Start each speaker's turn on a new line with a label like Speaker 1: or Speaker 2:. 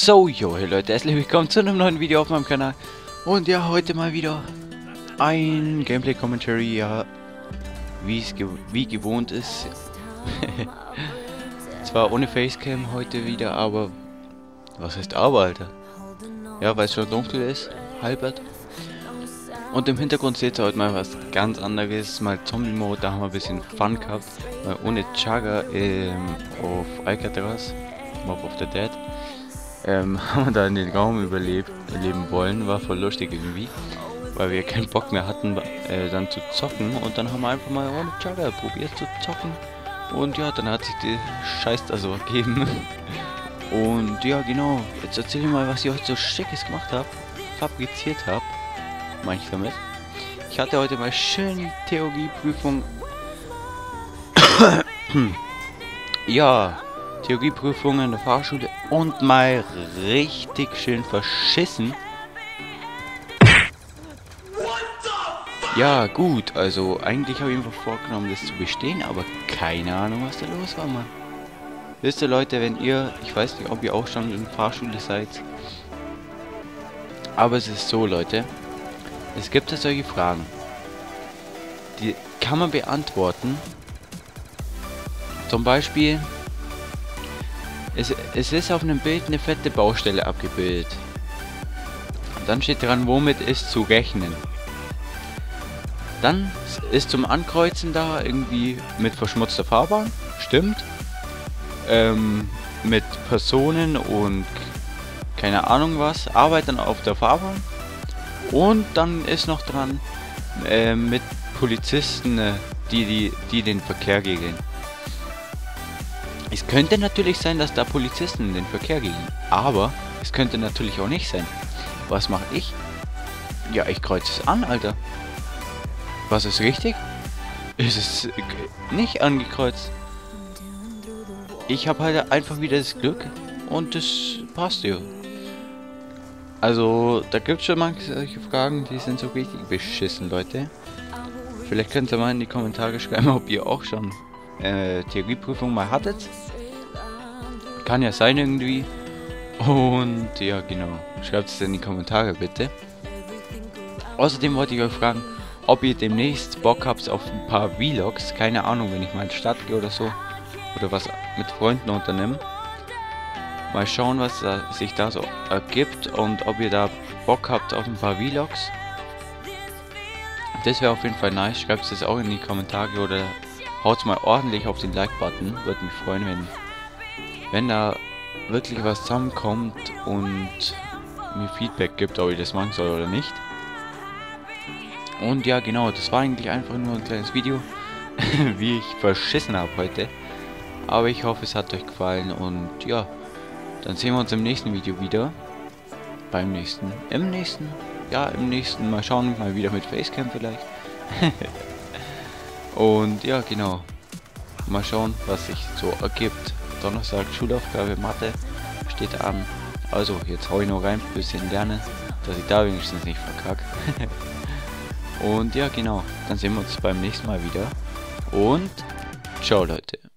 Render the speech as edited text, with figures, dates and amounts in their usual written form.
Speaker 1: So, yo, hey Leute, herzlich willkommen zu einem neuen Video auf meinem Kanal. Und ja, heute mal wieder ein Gameplay-Commentary, ja, wie gewohnt ist. Zwar ohne Facecam heute wieder, aber, was heißt aber, Alter? Ja, weil es schon dunkel ist, halbert. Und im Hintergrund seht ihr heute mal was ganz anderes, mal Zombie-Mode, da haben wir ein bisschen Fun gehabt. Mal ohne Chugger auf Alcatraz, Mob of the Dead. Haben wir da in den Raum überleben wollen, war voll lustig irgendwie, weil wir keinen Bock mehr hatten dann zu zocken, und dann haben wir einfach mal ohne Chugger probiert zu zocken, und ja, dann hat sich die Scheiß da so ergeben. Und ja, genau, jetzt erzähl ich mal, was ich heute so Schickes gemacht habe, fabriziert habe, meine ich damit. Ich hatte heute mal schön Theorieprüfung. Ja, Theorieprüfung in der Fahrschule und mal richtig schön verschissen. Ja, gut, also eigentlich habe ich mir vorgenommen, das zu bestehen, aber keine Ahnung, was da los war, Mann. Wisst ihr, Leute, wenn ihr, ich weiß nicht, ob ihr auch schon in der Fahrschule seid, aber es ist so, Leute, es gibt ja solche Fragen, die kann man beantworten. Zum Beispiel, es ist auf einem Bild eine fette Baustelle abgebildet. Dann steht dran, womit ist zu rechnen. Dann ist zum Ankreuzen da irgendwie mit verschmutzter Fahrbahn. Stimmt. Mit Personen und keine Ahnung was. Arbeiten auf der Fahrbahn. Und dann ist noch dran mit Polizisten, die den Verkehr regeln. Es könnte natürlich sein, dass da Polizisten in den Verkehr gehen, aber es könnte natürlich auch nicht sein. Was mache ich? Ja, ich kreuze es an, Alter. Was ist richtig? Ist es nicht angekreuzt. Ich habe halt einfach wieder das Glück und das passt ja. Also, da gibt es schon manche solche Fragen, die sind so richtig beschissen, Leute. Vielleicht könnt ihr mal in die Kommentare schreiben, ob ihr auch schon Theorieprüfung mal hattet. Kann ja sein irgendwie. Und ja, genau. Schreibt es in die Kommentare bitte. Außerdem wollte ich euch fragen, ob ihr demnächst Bock habt auf ein paar Vlogs. Keine Ahnung, wenn ich mal in die Stadt gehe oder so. Oder was mit Freunden unternehme. Mal schauen, was sich da so ergibt. Und ob ihr da Bock habt auf ein paar Vlogs. Das wäre auf jeden Fall nice. Schreibt es auch in die Kommentare oder haut mal ordentlich auf den Like-Button. Würde mich freuen, wenn da wirklich was zusammenkommt und mir Feedback gibt, ob ich das machen soll oder nicht. Und ja, genau, das war eigentlich einfach nur ein kleines Video, wie ich verschissen habe heute. Aber ich hoffe, es hat euch gefallen, und ja, dann sehen wir uns im nächsten Video wieder. Im nächsten, mal schauen, mal wieder mit Facecam vielleicht. Und ja, genau. Mal schauen, was sich so ergibt. Donnerstag Schulaufgabe Mathe steht an. Also jetzt hau ich noch rein, ein bisschen lernen, dass ich da wenigstens nicht verkacke. Und ja, genau. Dann sehen wir uns beim nächsten Mal wieder. Und ciao, Leute.